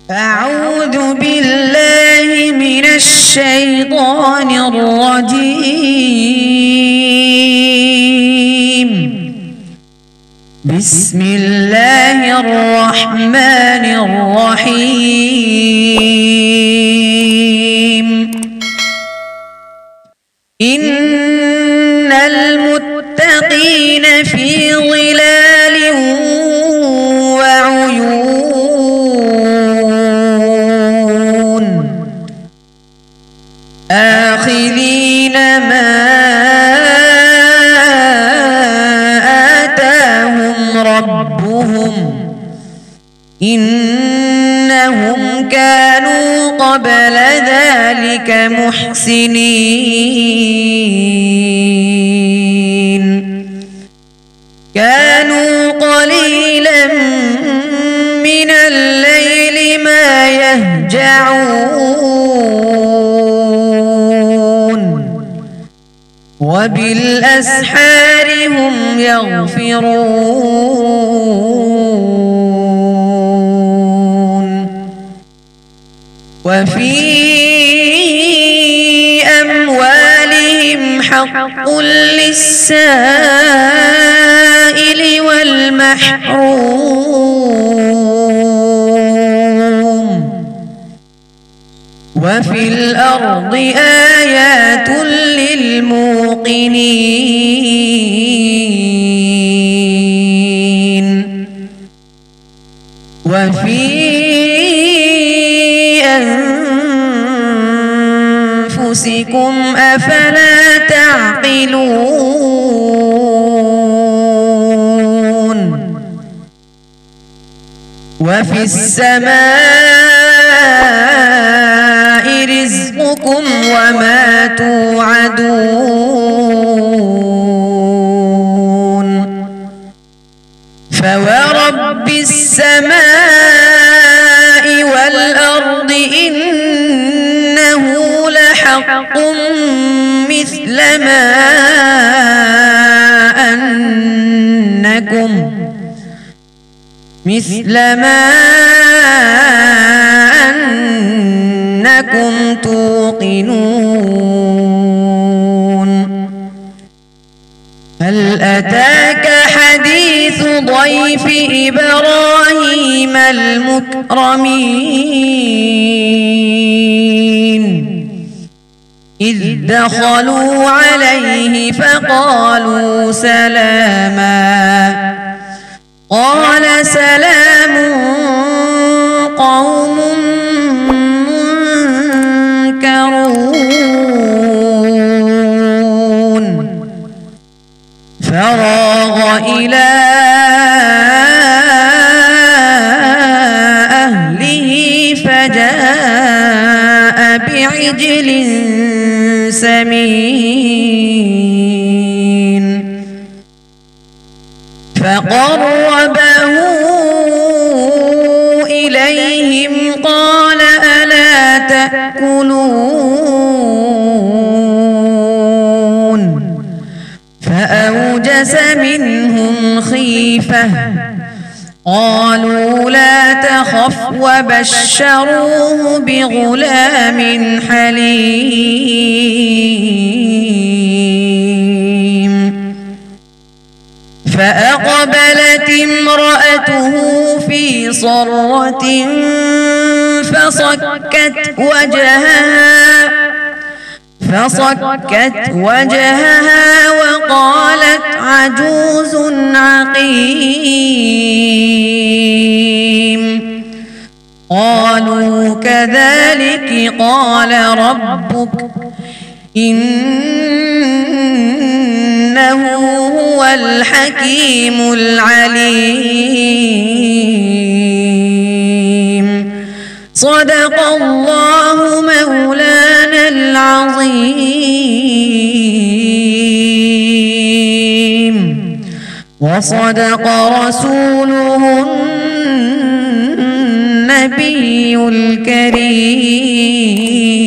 أعوذ بالله من الشيطان الرجيم. بسم الله الرحمن الرحيم. إن المتقين في ظلال وعيون آخذين ما آتاهم ربهم إنهم كانوا قبل ذلك محسنين. كانوا قليلا من الليل ما يهجعون وبالأسحار هم يغفرون. وفي أموالهم حق للسائل والمحروم. وفي الأرض آيات للموقنين. وفي أنفسكم أفلا تعقلون. وفي السماء رزقكم وما توعدون. فورب السماء والأرض إنه لحق مثل ما أنكم توقنون. هل أتاك حديث ضيف إبراهيم المكرمين؟ إذ دخلوا عليه فقالوا سلاما قال سلام قوم منكرون. فراغ إلى أهله فجاء بعجل سمين فقربه إليهم قال ألا تأكلون؟ فأوجس منهم خيفة قالوا لا تخف وبشروه بغلام حليم. فأقبلت امرأته في صرة فصكت وجهها وقالت عجوز عقيم. قالوا كذلك قال ربك إنه هو الحكيم العليم. صدق الله مولانا العظيم وصدق رسوله النبي الكريم.